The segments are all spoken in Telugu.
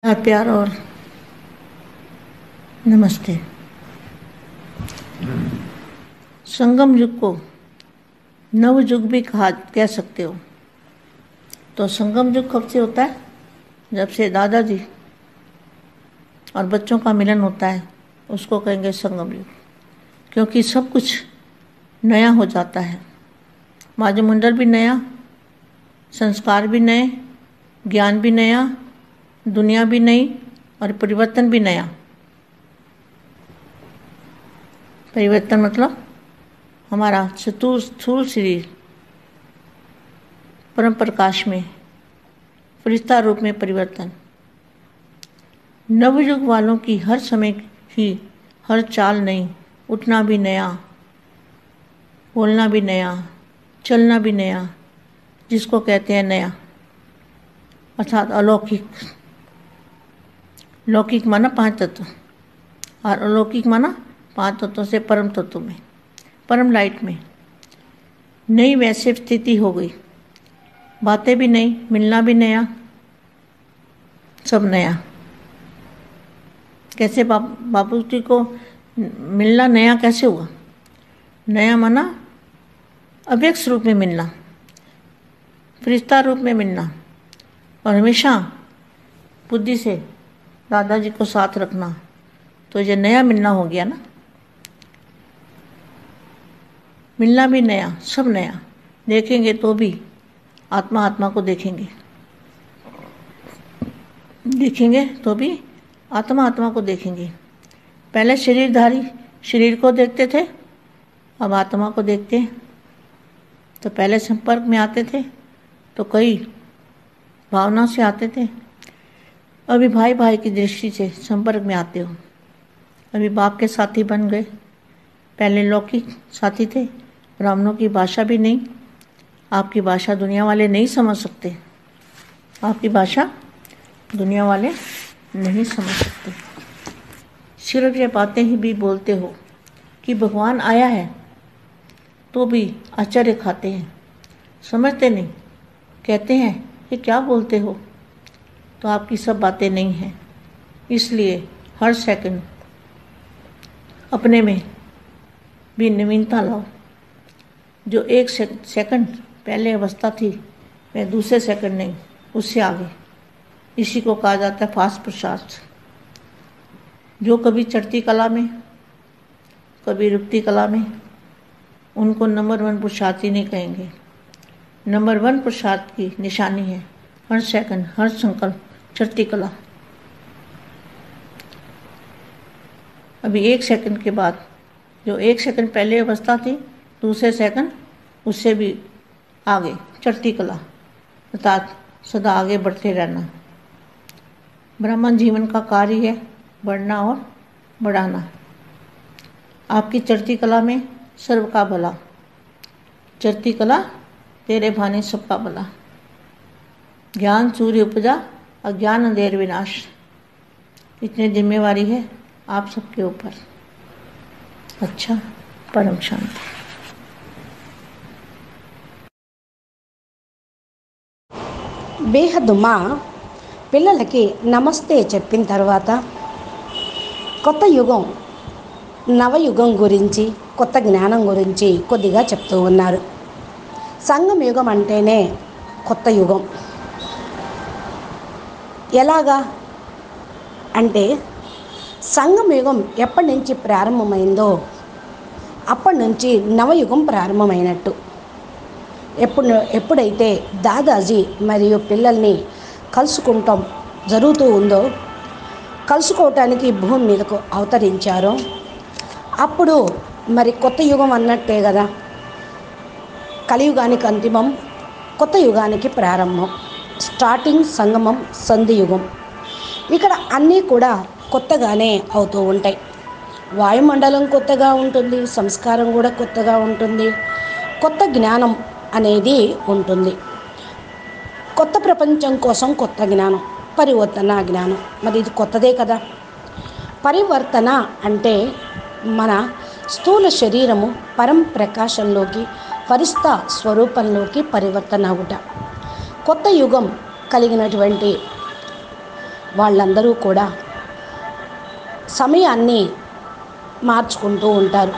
प्यार और नमस्ते। संगम युग को नव युग भी कह सकते हो। तो संगम युग कब से होता है? जब से दादाजी और बच्चों का मिलन होता है, उसको कहेंगे संगम युग। क्योंकि सब कुछ नया हो जाता है, वायुमंडल भी नया, संस्कार भी नए, ज्ञान भी नया, दुनिया भी नई और परिवर्तन भी नया। परिवर्तन मतलब हमारा स्थूल शरीर परम प्रकाश में फरिश्ता रूप में परिवर्तन। नवयुग वालों की हर समय ही हर चाल नई, उठना भी नया, बोलना भी नया, चलना भी नया, जिसको कहते हैं नया, अर्थात अलौकिक। लौकिक माना 5 तत्व और अलौकिक माना 5 तत्वों से परम तत्व में, परम लाइट में नई वैसे स्थिति हो गई। बातें भी नई, मिलना भी नया, सब नया। कैसे बापू जी को मिलना नया कैसे हुआ? नया माना अव्यक्त रूप में मिलना, फरिश्ता रूप में मिलना और हमेशा बुद्धि से दादाजी को साथ रखना। तो ये नया मिलना हो गया ना। मिलना भी नया, सब नया। देखेंगे तो भी आत्मा आत्मा को देखेंगे, देखेंगे तो भी आत्मा आत्मा को देखेंगे। पहले शरीरधारी शरीर को देखते थे, अब आत्मा को देखते हैं। तो पहले संपर्क में आते थे तो कई भावना से आते थे, अभी भाई भाई की दृष्टि से संपर्क में आते हो। अभी बाप के साथी बन गए। पहले लौकिक साथी थे, ब्राह्मणों की भाषा भी नहीं। आपकी भाषा दुनिया वाले नहीं समझ सकते, आपकी भाषा दुनिया वाले नहीं समझ सकते। सिर्फ ये बातें ही भी बोलते हो कि भगवान आया है, तो भी आश्चर्य खाते हैं, समझते नहीं। कहते हैं कि क्या बोलते हो, तो आपकी सब बातें नहीं हैं। इसलिए हर सेकंड अपने में भी नवीनता लाओ। जो एक सेकंड पहले अवस्था थी, वह दूसरे सेकंड नहीं, उससे आगे। इसी को कहा जाता है फास्ट पुरुषार्थ। जो कभी चढ़ती कला में, कभी रुकती कला में, उनको नंबर 1 पुरुषार्थी नहीं कहेंगे। नंबर 1 पुरुषार्थ की निशानी है हर सेकंड, हर संकल्प चढ़ती कला। अभी 1 सेकंड के बाद, जो 1 सेकंड पहले अवस्था थी, दूसरे सेकंड उससे भी आगे चढ़ती कला, अर्थात सदा आगे बढ़ते रहना। ब्राह्मण जीवन का कार्य है बढ़ना और बढ़ाना। आपकी चढ़ती कला में सर्व का भला, चढ़ती कला तेरे भाने सबका भला। ज्ञान सूर्य उपजा, अज्ञान अंधेर विनाश। इतनी जिम्मेवारी है आप सबके ऊपर। अच्छा, परम शांति। బేహద్దుమా పిల్లలకి నమస్తే చెప్పిన తర్వాత కొత్త యుగం, నవయుగం గురించి, కొత్త జ్ఞానం గురించి కొద్దిగా చెప్తూ ఉన్నారు. సంగమ యుగం అంటేనే కొత్త యుగం. ఎలాగా అంటే సంగమ యుగం ఎప్పటి నుంచి ప్రారంభమైందో అప్పటి నుంచి నవయుగం ప్రారంభమైనట్టు. ఎప్పుడైతే దాదాజీ మరియు పిల్లల్ని కలుసుకుంటాం జరుగుతూ ఉందో, కలుసుకోవటానికి భూమి మీదకు అవతరించారో, అప్పుడు మరి కొత్త యుగం అన్నట్టే కదా. కలియుగానికి అంతిమం, కొత్త యుగానికి ప్రారంభం. స్టార్టింగ్ సంగమం, సంధి యుగం. ఇక్కడ అన్నీ కూడా కొత్తగానే అవుతూ ఉంటాయి. వాయుమండలం కొత్తగా ఉంటుంది, సంస్కారం కూడా కొత్తగా ఉంటుంది, కొత్త జ్ఞానం అనేది ఉంటుంది. కొత్త ప్రపంచం కోసం కొత్త జ్ఞానం, పరివర్తన జ్ఞానం. మరి ఇది కొత్తదే కదా. పరివర్తన అంటే మన స్థూల శరీరము పరం ప్రకాశంలోకి, ఫరిస్తా స్వరూపంలోకి పరివర్తన అవుట. కొత్త యుగం కలిగినటువంటి వాళ్ళందరూ కూడా సమయాన్ని మార్చుకుంటూ ఉంటారు.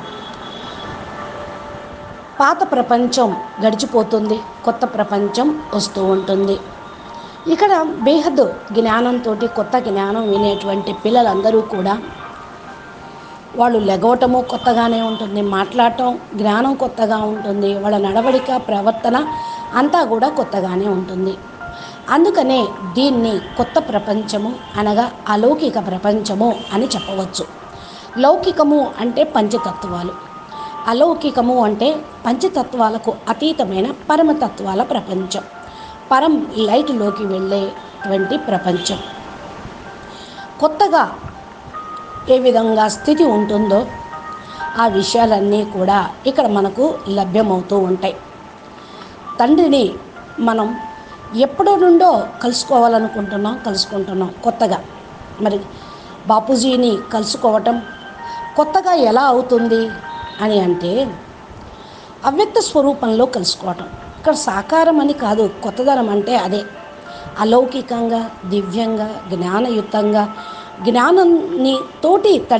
పాత ప్రపంచం గడిచిపోతుంది, కొత్త ప్రపంచం వస్తూ ఉంటుంది. ఇక్కడ బేహద్ జ్ఞానంతో కొత్త జ్ఞానం వినేటువంటి పిల్లలందరూ కూడా వాళ్ళు లెగవటము కొత్తగానే ఉంటుంది, మాట్లాడటం జ్ఞానం కొత్తగా ఉంటుంది, వాళ్ళ నడవడిక ప్రవర్తన అంతా కూడా కొత్తగానే ఉంటుంది. అందుకనే దీన్ని కొత్త ప్రపంచము అనగా అలౌకిక ప్రపంచము అని చెప్పవచ్చు. లౌకికము అంటే పంచతత్వాలు, అలౌకికము అంటే పంచతత్వాలకు అతీతమైన పరమతత్వాల ప్రపంచం, పరం లైట్లోకి వెళ్ళేటువంటి ప్రపంచం. కొత్తగా ఏ విధంగా స్థితి ఉంటుందో ఆ విషయాలన్నీ కూడా ఇక్కడ మనకు లభ్యమవుతూ ఉంటాయి. తండ్రిని మనం ఎప్పటి నుండో కలుసుకుంటున్నాం కొత్తగా. మరి బాపూజీని కలుసుకోవటం కొత్తగా ఎలా అవుతుంది అని అంటే అవ్యక్త స్వరూపంలో కలుసుకోవటం. ఇక్కడ సాకారం అని కాదు, కొత్తదనం అంటే అదే. అలౌకికంగా, దివ్యంగా, జ్ఞానయుక్తంగా, జ్ఞానంతో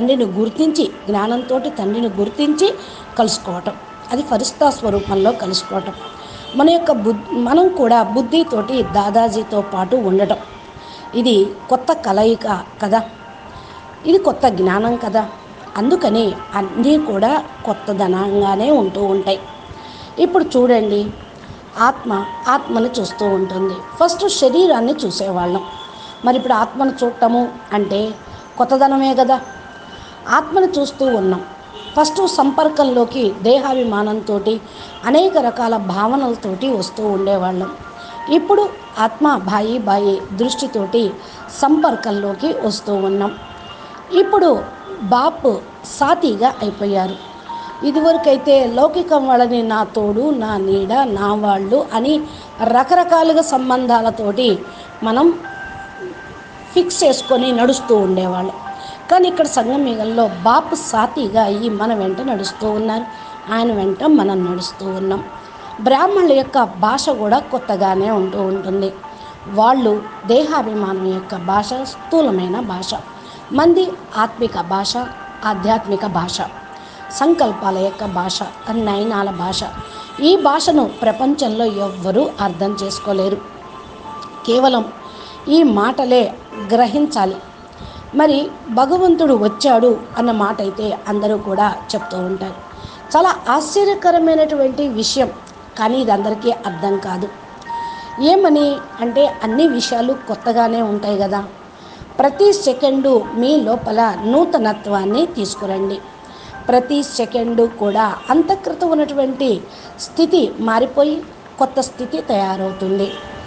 తండ్రిని గుర్తించి కలుసుకోవటం, అది ఫరిస్తా స్వరూపంలో కలుసుకోవటం. మనం కూడా బుద్ధితోటి దాదాజీతో పాటు ఉండటం, ఇది కొత్త కలయిక కదా, ఇది కొత్త జ్ఞానం కదా. అందుకని అన్నీ కూడా కొత్తదనంగానే ఉంటూ ఉంటాయి. ఇప్పుడు చూడండి, ఆత్మను చూస్తూ ఉంటుంది. ఫస్ట్ శరీరాన్ని చూసేవాళ్ళం, మరి ఇప్పుడు ఆత్మను చూడటము అంటే కొత్తదనమే కదా. ఆత్మను చూస్తూ ఉన్నాం. ఫస్ట్ సంపర్కంలోకి దేహాభిమానంతో అనేక రకాల భావనలతోటి వస్తూ ఉండేవాళ్ళం. ఇప్పుడు ఆత్మ బాయి దృష్టితోటి సంపర్కంలోకి వస్తూ ఉన్నాం. ఇప్పుడు బాప్ సాతిగా అయిపోయారు. ఇదివరకైతే లౌకికం వాళ్ళని నా తోడు, నా నీడ, నా వాళ్ళు అని రకరకాలుగా సంబంధాలతోటి మనం ఫిక్స్ చేసుకొని నడుస్తూ ఉండేవాళ్ళం. కానీ ఇక్కడ సంగమయుగంలో బాప్ సాతిగా అయ్యి మన వెంట నడుస్తూ ఉన్నారు, ఆయన వెంట మనం నడుస్తూ ఉన్నాం. బ్రాహ్మణుల యొక్క భాష కూడా కొత్తగానే ఉంటూ ఉంటుంది. వాళ్ళు దేహాభిమానం యొక్క భాష స్థూలమైన భాష, మంది ఆత్మిక భాష, ఆధ్యాత్మిక భాష, సంకల్పాల యొక్క భాష, నయనాల భాష. ఈ భాషను ప్రపంచంలో ఎవ్వరూ అర్థం చేసుకోలేరు, కేవలం ఈ మాటలే గ్రహించాలి. మరి భగవంతుడు వచ్చాడు అన్న మాట అయితే అందరూ కూడా చెప్తూ ఉంటారు. చాలా ఆశ్చర్యకరమైనటువంటి విషయం, కానీ ఇది అందరికీ అర్థం కాదు. ఏమని అంటే అన్ని విషయాలు కొత్తగానే ఉంటాయి కదా. ప్రతి సెకండు మీ లోపల నూతనత్వాన్ని తీసుకురండి. ప్రతి సెకండు కూడా అంతఃకృత ఉన్నటువంటి స్థితి మారిపోయి కొత్త స్థితి తయారవుతుంది.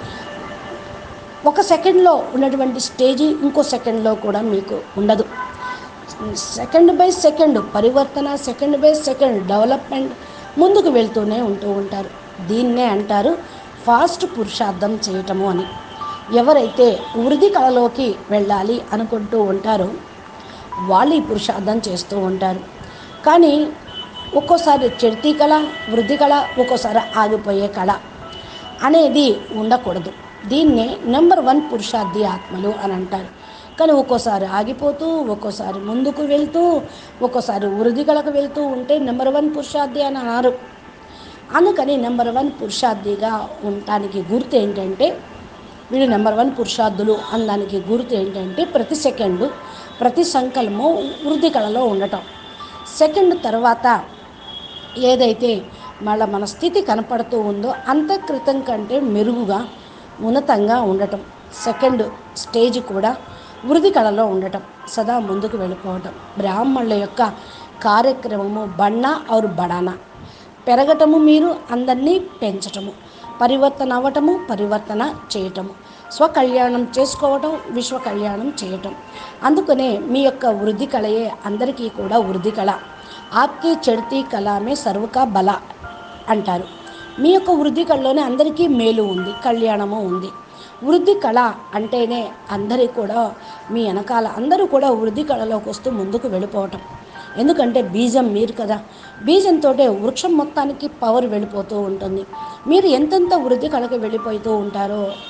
ఒక సెకండ్లో ఉన్నటువంటి స్టేజీ ఇంకో సెకండ్లో కూడా మీకు ఉండదు. సెకండ్ బై సెకండ్ పరివర్తన, సెకండ్ బై సెకండ్ డెవలప్మెంట్ ముందుకు వెళ్తూనే ఉంటూ ఉంటారు. దీన్నే అంటారు ఫాస్ట్ పురుషార్థం చేయటము అని. ఎవరైతే వృద్ధి కళలోకి వెళ్ళాలి అనుకుంటూ ఉంటారో వాళ్ళు ఈ పురుషార్థం చేస్తూ ఉంటారు. కానీ ఒక్కోసారి చరితీ కళ, వృద్ధి కళ, ఒక్కోసారి ఆగిపోయే కళ అనేది ఉండకూడదు. దీన్నే నెంబర్ 1 పురుషార్థి ఆత్మలు అని అంటారు. కానీ ఒక్కోసారి ఆగిపోతూ, ఒక్కోసారి ముందుకు వెళ్తూ, ఒక్కోసారి వృద్ధి కళకు వెళ్తూ ఉంటే నెంబర్ 1 పురుషార్థి అని అన్నారు. అందుకని నెంబర్ 1 పురుషార్థిగా ఉండటానికి గుర్తు ఏంటంటే, వీళ్ళు నెంబర్ 1 పురుషార్థులు అనడానికి గుర్తు ఏంటంటే ప్రతి సెకండు, ప్రతి సంకల్పము వృద్ధి కళలో ఉండటం. సెకండ్ తర్వాత ఏదైతే మళ్ళీ మన స్థితి కనపడుతూ ఉందో అంతఃకృతం కంటే మెరుగుగా ఉన్నతంగా ఉండటం. సెకండ్ స్టేజ్ కూడా వృద్ధి కళలో ఉండటం, సదా ముందుకు వెళ్ళిపోవటం. బ్రాహ్మణుల యొక్క కార్యక్రమము బన్నా ఔర్ బడానా, పెరగటము, మీరు అందరినీ పెంచటము, పరివర్తన అవ్వటము, పరివర్తన చేయటము, స్వకళ్యాణం చేసుకోవటం, విశ్వ కళ్యాణం చేయటం. అందుకనే మీ యొక్క వృద్ధి కళయే అందరికీ కూడా వృద్ధి కళ. ఆప్కి చడితీ కళమే సర్వకా బల అంటారు. మీ యొక్క వృద్ధి కళలోనే అందరికీ మేలు ఉంది, కళ్యాణము ఉంది. వృద్ధి కళ అంటేనే అందరి కూడా మీ వెనకాల అందరూ కూడా వృద్ధి కళలోకి వస్తూ ముందుకు వెళ్ళిపోవటం. ఎందుకంటే బీజం మీరు కదా, బీజంతో వృక్షం మొత్తానికి పవర్ వెళ్ళిపోతూ ఉంటుంది. మీరు ఎంతెంత వృద్ధి కళకు వెళ్ళిపోతూ ఉంటారో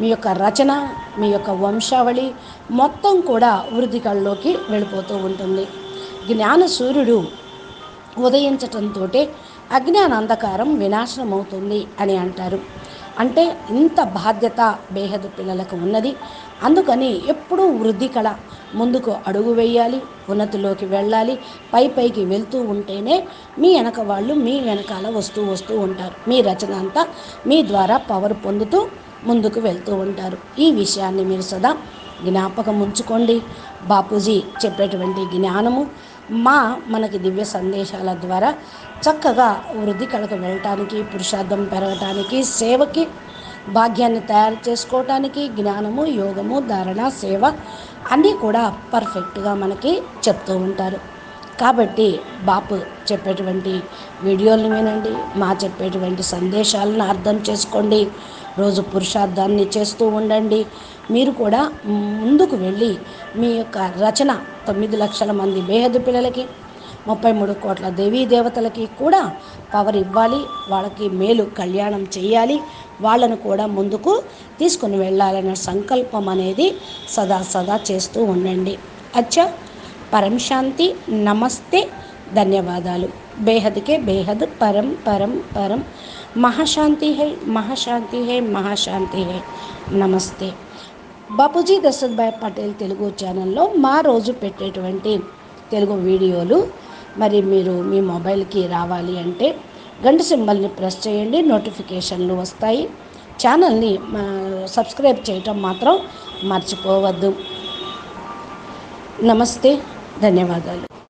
మీ యొక్క రచన, మీ యొక్క వంశావళి మొత్తం కూడా వృద్ధి కళ్ళలోకి వెళ్ళిపోతూ ఉంటుంది. జ్ఞాన సూర్యుడు ఉదయించటంతో అజ్ఞాన అంధకారం వినాశనం అవుతుంది అని అంటారు. అంటే ఇంత బాధ్యత బేహద్దు పిల్లలకు ఉన్నది. అందుకని ఎప్పుడూ వృద్ధి కళ ముందుకు అడుగు వేయాలి, ఉన్నతిలోకి వెళ్ళాలి. పైకి వెళ్తూ ఉంటేనే మీ వెనక వాళ్ళు మీ వెనకాల వస్తూ ఉంటారు. మీ రచన అంతా మీ ద్వారా పవర్ పొందుతూ ముందుకు వెళ్తూ ఉంటారు. ఈ విషయాన్ని మీరు సదా జ్ఞాపకం ఉంచుకోండి. బాపూజీ చెప్పేటువంటి జ్ఞానము మనకి దివ్య సందేశాల ద్వారా చక్కగా వృద్ధి కళకు వెళ్ళటానికి, పురుషార్థం పెరగటానికి, సేవకి భాగ్యాన్ని తయారు చేసుకోవటానికి జ్ఞానము, యోగము, ధారణ, సేవ అన్నీ కూడా పర్ఫెక్ట్గా మనకి చెప్తూ ఉంటారు. కాబట్టి బాపు చెప్పేటువంటి వీడియోలను వినండి, చెప్పేటువంటి సందేశాలను అర్థం చేసుకోండి. రోజు పురుషార్థాన్ని చేస్తూ ఉండండి. మీరు కూడా ముందుకు వెళ్ళి మీ యొక్క రచన 9 లక్షల మంది బేహద్దు పిల్లలకి, 33 కోట్ల దేవీ దేవతలకి కూడా పవర్ ఇవ్వాలి. వాళ్ళకి మేలు కళ్యాణం చేయాలి. వాళ్ళను కూడా ముందుకు తీసుకుని వెళ్ళాలనే సంకల్పం అనేది సదా చేస్తూ ఉండండి. అచ్చా, పరం శాంతి. నమస్తే, ధన్యవాదాలు. బేహద్కే బేహద్, పరం పరం పరం. మహాశాంతి హై, మహాశాంతి హై, మహాశాంతి హై. నమస్తే. బాపూజీ దశరథ్ భాయ్ పటేల్ తెలుగు ఛానల్లో రోజు పెట్టేటువంటి తెలుగు వీడియోలు మరి మీరు మీ మొబైల్కి రావాలి అంటే గంట సింబల్ని ప్రెస్ చేయండి, నోటిఫికేషన్లు వస్తాయి. ఛానల్ని సబ్స్క్రైబ్ చేయటం మాత్రం మర్చిపోవద్దు. నమస్తే, ధన్యవాదాలు.